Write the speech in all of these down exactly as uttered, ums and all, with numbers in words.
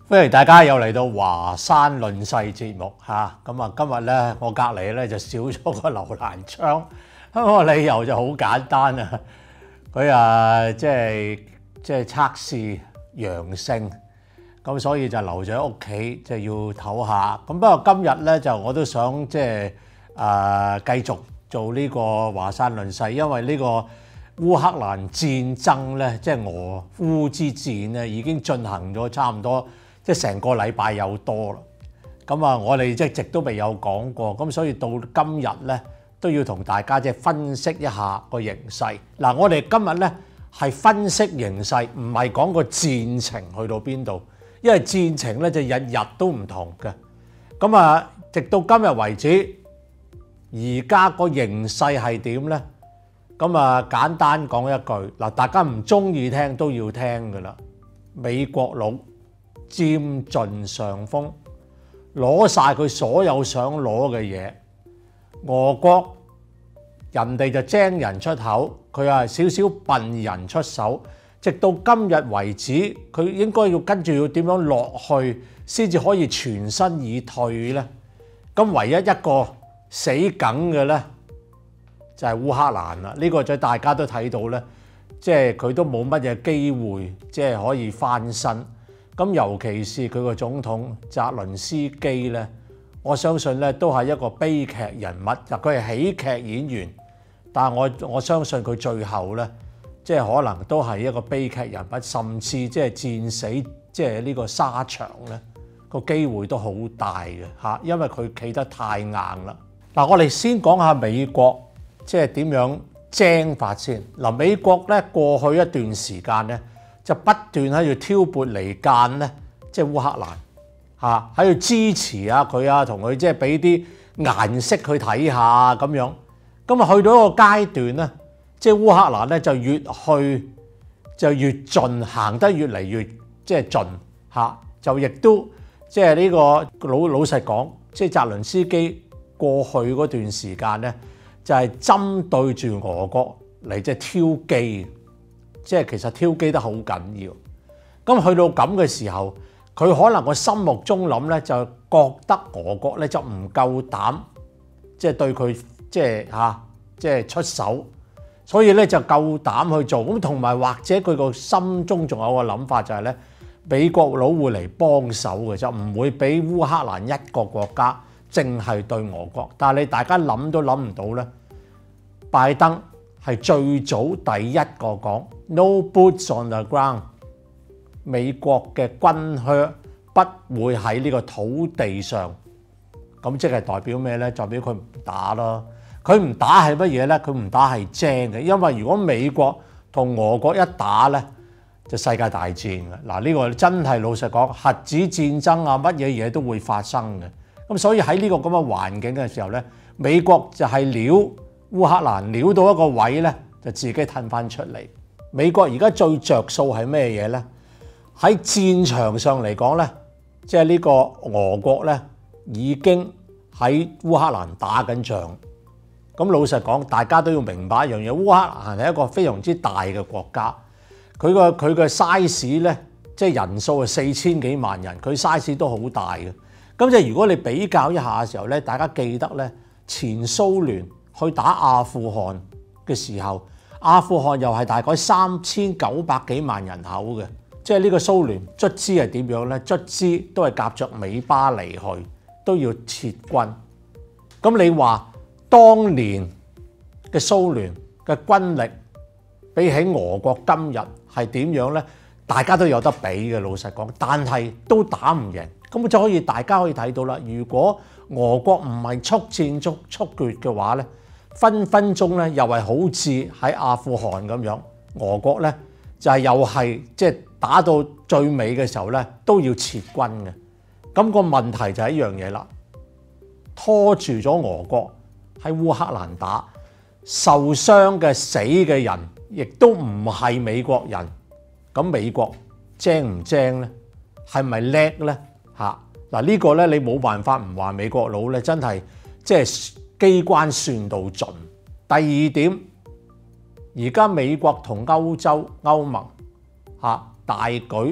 歡迎大家又嚟到華山論世節目嚇，咁啊今日咧我隔離咧就少咗個劉瀾昌，咁個理由就好簡單啊，佢啊即係即係測試陽性，咁所以就留咗喺屋企，就要唞下。咁不過今日咧就我都想即係啊繼續做呢個華山論世，因為呢個烏克蘭戰爭咧，即係俄烏之戰咧，已經進行咗差唔多。即係成個禮拜有多啦，咁啊，我哋即係一直都未有講過，咁所以到今日咧都要同大家即係分析一下個形勢。嗱，我哋今日咧係分析形勢，唔係講個戰情去到邊度，因為戰情咧就日日都唔同嘅。咁啊，直到今日為止，而家個形勢係點咧？咁啊，簡單講一句，嗱，大家唔中意聽都要聽㗎啦，美國佬佔盡上風，攞晒佢所有想攞嘅嘢。俄國人哋就精人出口，佢係少少笨人出手。直到今日為止，佢應該要跟住要點樣落去，先至可以全身而退呢？咁唯一一個死梗嘅呢，就係烏克蘭啦。呢個就大家都睇到呢，即係佢都冇乜嘢機會，即係可以翻身。咁尤其是佢個總統澤倫斯基咧，我相信咧都係一個悲劇人物。就佢係喜劇演員，但係我我相信佢最後咧，即係可能都係一個悲劇人物，甚至即係戰死即係呢個沙場咧，個機會都好大嘅嚇，因為佢企得太硬啦。嗱，我哋先講下美國即係點樣精法先。嗱，美國咧過去一段時間咧，就不斷喺度挑撥離間咧，即係烏克蘭嚇喺度支持啊佢啊，同佢即係俾啲顏色去睇下咁樣。咁啊去到一個階段咧，即係烏克蘭咧就越去就越盡，行得越嚟越即係盡嚇，就亦都即係呢個老老實講，即係澤倫斯基過去嗰段時間咧，就係針對住俄國嚟即係挑機。即係其實挑機得好緊要，咁去到咁嘅時候，佢可能個心目中諗咧，就覺得俄國咧就唔夠膽，即係對佢即係嚇，即係出手，所以咧就夠膽去做。咁同埋或者佢個心中仲有個諗法就係咧，美國佬會嚟幫手嘅，就唔會俾烏克蘭一個國家淨係對俄國。但係你大家諗都諗唔到咧，拜登係最早第一個講 no boots on the ground， 美國嘅軍靴不會喺呢個土地上，咁即係代表咩咧？代表佢唔打咯。佢唔打係乜嘢咧？佢唔打係精嘅，因為如果美國同俄國一打咧，就世界大戰嘅。嗱，呢個真係老實講，核子戰爭啊，乜嘢嘢都會發生嘅。咁所以喺呢個咁嘅環境嘅時候咧，美國就係撩烏克蘭撩到一個位咧，就自己褪翻出嚟。美國而家最着數係咩嘢咧？喺戰場上嚟講咧，即係呢個俄國咧已經喺烏克蘭打緊仗。咁老實講，大家都要明白一樣嘢，烏克蘭係一個非常之大嘅國家，佢個佢嘅 size 咧，即係人數係四千幾萬人，佢 size 都好大嘅。咁即係如果你比較一下嘅時候咧，大家記得咧，前蘇聯去打阿富汗嘅時候，阿富汗又係大概三千九百幾萬人口嘅，即係呢個蘇聯卒之係點樣咧？卒之都係夾着尾巴離去，都要撤軍。咁你話當年嘅蘇聯嘅軍力比起俄國今日係點樣咧？大家都有得比嘅，老實講，但係都打唔贏。咁就可以大家可以睇到啦。如果俄國唔係速戰速速決嘅話咧，分分鐘咧又係好似喺阿富汗咁樣，俄國咧就係又係即係打到最尾嘅時候咧都要撤軍嘅。咁個問題就係一樣嘢啦，拖住咗俄國喺烏克蘭打，受傷嘅死嘅人亦都唔係美國人。咁美國精唔精咧？係咪叻咧？嚇嗱呢個咧你冇辦法唔話美國佬咧真係即係機關算到盡。第二點，而家美國同歐洲歐盟嚇大舉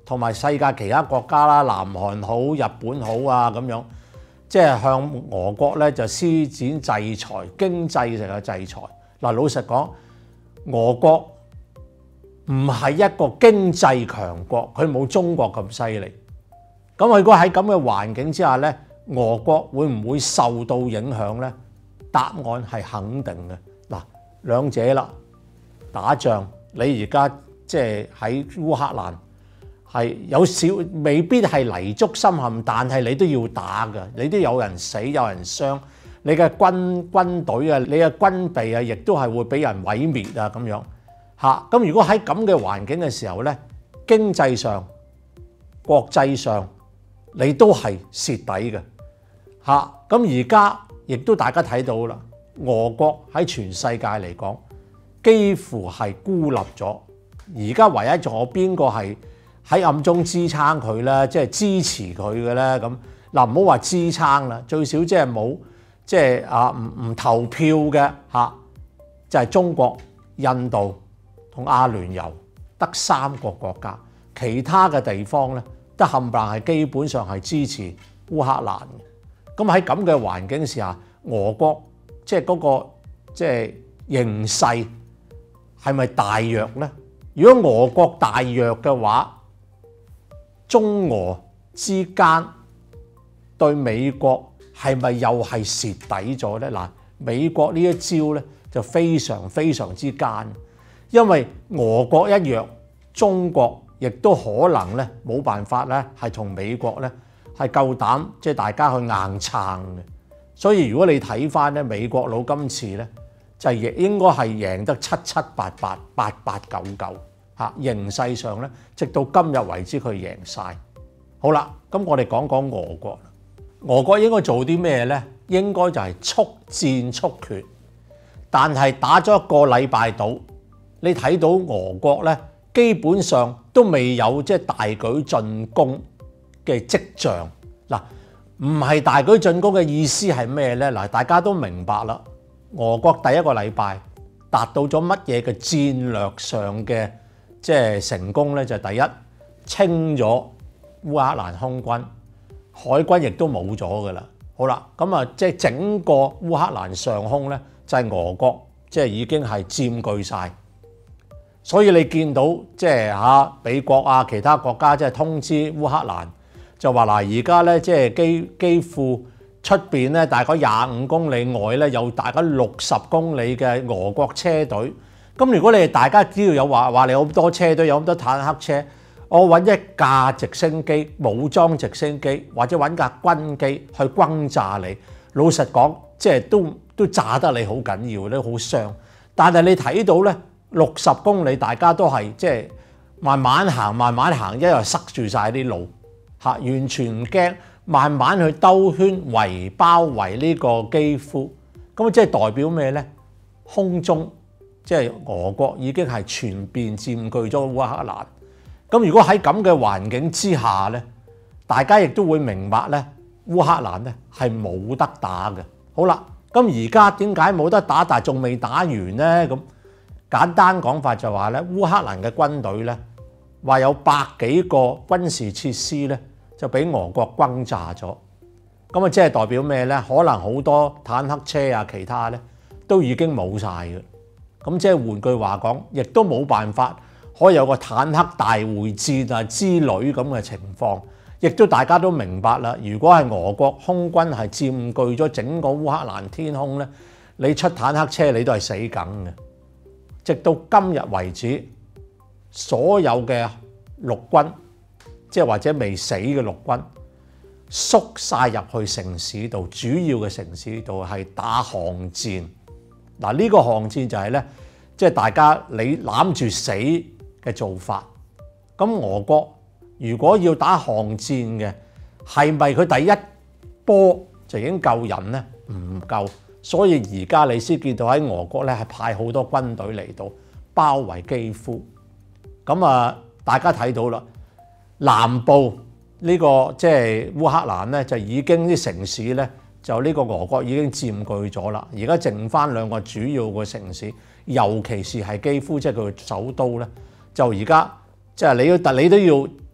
同埋世界其他國家啦，南韓好、日本好啊咁樣，即係向俄國咧就施展制裁，經濟上嘅制裁。嗱，老實講，俄國唔係一個經濟強國，佢冇中國咁犀利。咁如果喺咁嘅環境之下咧，俄國會唔會受到影響咧？答案係肯定嘅。嗱，兩者啦，打仗你而家即係喺烏克蘭係有少未必係泥足深陷，但係你都要打㗎，你都有人死有人傷，你嘅軍軍隊啊，你嘅軍備啊，亦都係會俾人毀滅啊咁樣嚇。咁如果喺咁嘅環境嘅時候咧，經濟上、國際上你都係蝕底嘅嚇。咁而家亦都大家睇到啦，俄國喺全世界嚟講幾乎係孤立咗。而家唯一仲有邊個係喺暗中支撐佢咧？即係支持佢嘅咧？咁嗱，唔好話支撐啦，最少即係冇即係啊唔唔投票嘅嚇，就係中國、印度同阿聯酋得三個國家，其他嘅地方咧得冚唪唥係基本上係支持烏克蘭嘅。咁喺咁嘅環境之下，俄國即係嗰個即係形勢係咪大弱咧？如果俄國大弱嘅話，中俄之間對美國係咪又係蝕底咗咧？嗱，美國呢一招咧就非常非常之奸，因為俄國一弱，中國亦都可能咧冇辦法咧係同美國咧係夠膽即係大家去硬撐嘅。所以如果你睇翻咧美國佬今次咧就係應該係贏得七七八八、八八九九嚇，形勢上咧直到今日為止佢贏晒。好啦，咁我哋講講俄國。俄國應該做啲咩咧？應該就係速戰速決。但係打咗一個禮拜到，你睇到俄國咧基本上都未有即係大舉進攻嘅跡象。嗱，唔係大舉進攻嘅意思係咩咧？嗱，大家都明白啦。俄國第一個禮拜達到咗乜嘢嘅戰略上嘅即係成功咧？就係第一，清咗烏克蘭空軍，海軍亦都冇咗噶啦。好啦，咁啊，即係整個烏克蘭上空咧，就係俄國即係已經係佔據晒。所以你見到即係嚇美國啊，其他國家即係通知烏克蘭，就話嗱，而家咧即係基基輔出邊咧，大概廿五公里外咧，有大概六十公里嘅俄國車隊。咁如果你哋大家知道有話話你有咁多車隊，有咁多坦克車，我揾一架直升機、武裝直升機，或者揾架軍機去轟炸你。老實講，即係都都炸得你好緊要，都好傷。但係你睇到咧，六十公里大家都係即係慢慢行，慢慢行，一路塞住晒啲路嚇，完全唔驚，慢慢去兜圈圍包圍呢個基輔。咁即係代表咩咧？空中即係俄國已經係全面佔據咗烏克蘭。咁如果喺咁嘅環境之下咧，大家亦都會明白咧，烏克蘭咧係冇得打嘅。好啦，咁而家點解冇得打，但係仲未打完咧？咁簡單講法就話咧，烏克蘭嘅軍隊咧話有百幾個軍事設施咧就俾俄國轟炸咗。咁啊，即係代表咩咧？可能好多坦克車啊，其他咧都已經冇晒嘅。咁即係換句話講，亦都冇辦法可以有個坦克大會戰啊之類咁嘅情況。亦都大家都明白啦。如果係俄國空軍係佔據咗整個烏克蘭天空咧，你出坦克車你都係死梗嘅。直到今日為止，所有嘅陸軍即係或者未死嘅陸軍縮晒入去城市度，主要嘅城市度係打巷戰。嗱，呢個巷戰就係咧，即係大家你攬住死嘅做法。咁俄國如果要打巷戰嘅，係咪佢第一波就已經救人咧？唔夠，所以而家你先見到喺俄國咧係派好多軍隊嚟到包圍基輔。咁啊，大家睇到啦，南部呢個即係烏克蘭咧，就已經啲城市咧就呢個俄國已經佔據咗啦。而家剩翻兩個主要嘅城市，尤其是係基輔，即係佢首都咧，就而家即係你要，但你都要。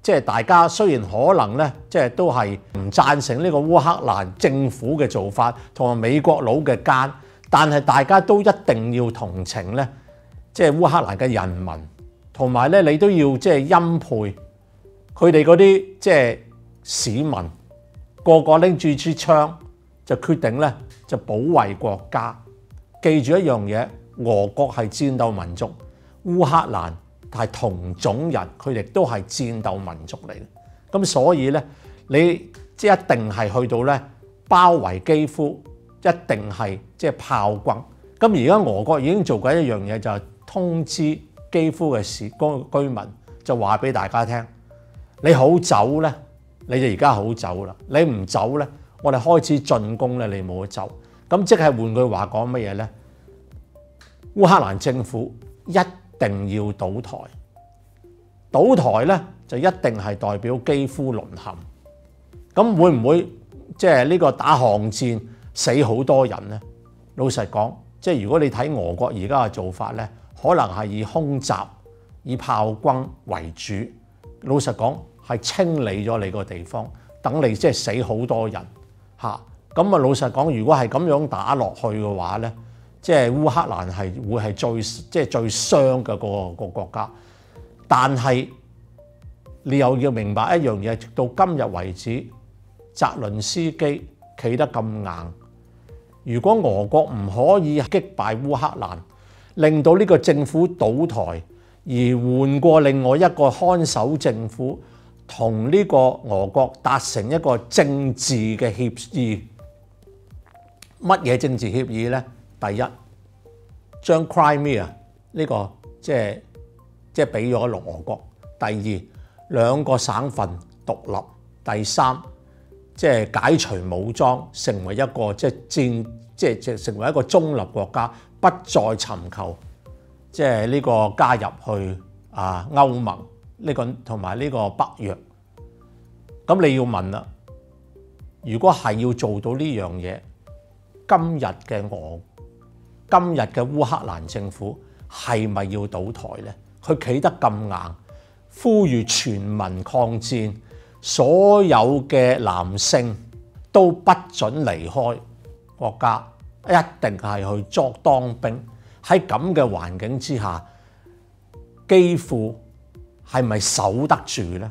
即係大家雖然可能咧，即係都係唔贊成呢個烏克蘭政府嘅做法同埋美國佬嘅奸，但係大家都一定要同情咧，即係烏克蘭嘅人民，同埋咧你都要即係欽佩佢哋嗰啲即係市民，個個拎住支槍就決定咧就保衛國家。記住一樣嘢，俄國係戰鬥民族，烏克蘭係同種人，佢哋都係戰鬥民族嚟嘅。咁所以咧，你即係一定係去到咧包圍基輔，一定係即係炮轟。咁而家俄國已經做緊一樣嘢，就係通知基輔嘅市居民，就話俾大家聽：你好走咧，你就而家好走啦；你唔走咧，我哋開始進攻咧，你冇得走。咁即係換句話講乜嘢咧？烏克蘭政府一定要倒台，倒台咧就一定係代表基輔淪陷。咁會唔會即係呢個打巷戰死好多人咧？老實講，即係如果你睇俄國而家嘅做法咧，可能係以空襲、以炮轟為主。老實講係清理咗你個地方，等你即係死好多人嚇。咁啊，老實講，如果係咁樣打落去嘅話咧，即係烏克蘭係會係最即係最傷嘅個個國家。但係你又要明白一樣嘢，直到今日為止，澤倫斯基企得咁硬。如果俄國唔可以擊敗烏克蘭，令到呢個政府倒台，而換過另外一個看守政府，同呢個俄國達成一個政治嘅協議。乜嘢政治協議呢？第一，將 Crimea 呢個即係即係俾咗俄國；第二，兩個省份獨立；第三，即係解除武裝，成為一個即係戰即係即係成為一個中立國家，不再尋求即係呢個加入去啊歐盟呢個同埋呢個北約。咁你要問啦，如果係要做到呢樣嘢，今日嘅俄今日嘅烏克蘭政府係咪要倒台呢？佢企得咁硬，呼籲全民抗戰，所有嘅男性都不准離開國家，一定係去作當兵。喺咁嘅環境之下，基輔係咪守得住呢？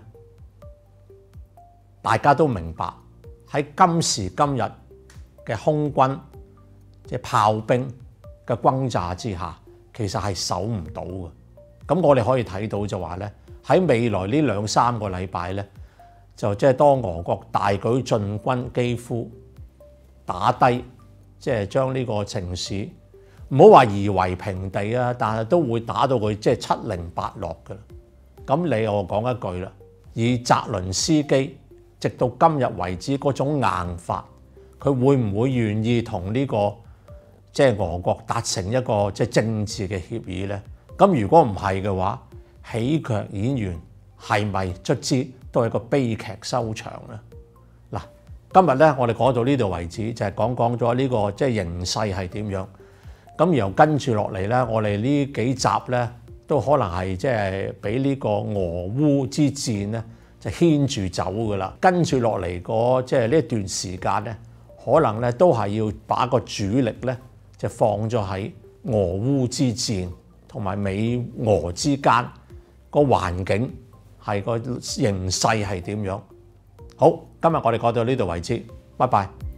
大家都明白喺今時今日嘅空軍即係炮兵嘅轟炸之下，其實係守唔到嘅。咁我哋可以睇到就話咧，喺未來呢兩三個禮拜咧，就即係當俄國大舉進軍基輔，打低即係將呢個城市唔好話夷為平地啊，但係都會打到佢即係七零八落㗎啦。咁你我講一句啦，以澤倫斯基直到今日為止嗰種硬法，佢會唔會願意同呢個即係俄國達成一個即係政治嘅協議咧？咁如果唔係嘅話，喜劇演員係咪卒之都係一個悲劇收場咧？嗱，今日咧我哋講到呢度為止，就係講講咗呢個即係形勢係點樣。咁然後跟住落嚟咧，我哋呢幾集咧都可能係即係俾呢個俄烏之戰咧就牽住走噶啦。跟住落嚟嗰即係呢一段時間咧，可能咧都係要把個主力咧就放咗喺俄烏之戰同埋美俄之間個環境係個形勢係點樣。好，今日我哋講到呢度為止，拜拜。